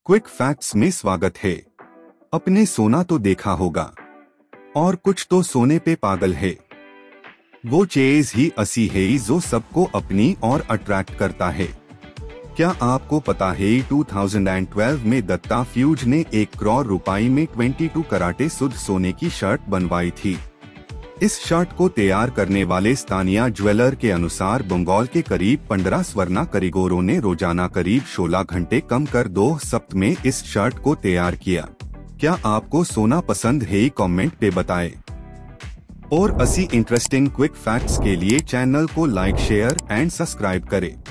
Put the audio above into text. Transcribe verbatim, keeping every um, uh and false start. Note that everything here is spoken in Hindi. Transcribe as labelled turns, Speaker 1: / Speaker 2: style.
Speaker 1: क्विक फैक्ट्स में स्वागत है। अपने सोना तो देखा होगा, और कुछ तो सोने पे पागल है। वो चीज ही ऐसी है जो सबको अपनी ओर अट्रैक्ट करता है। क्या आपको पता है दो हज़ार बारह में दत्ता फ्यूज ने एक करोड़ रुपए में बाईस कराटे शुद्ध सोने की शर्ट बनवाई थी। इस शर्ट को तैयार करने वाले स्थानीय ज्वेलर के अनुसार बंगाल के करीब पंद्रह स्वर्णा कारीगरों ने रोजाना करीब सोलह घंटे कम कर दो सप्ताह में इस शर्ट को तैयार किया। क्या आपको सोना पसंद है? कमेंट पे बताएं। और ऐसी इंटरेस्टिंग क्विक फैक्ट्स के लिए चैनल को लाइक, शेयर एंड सब्सक्राइब करें।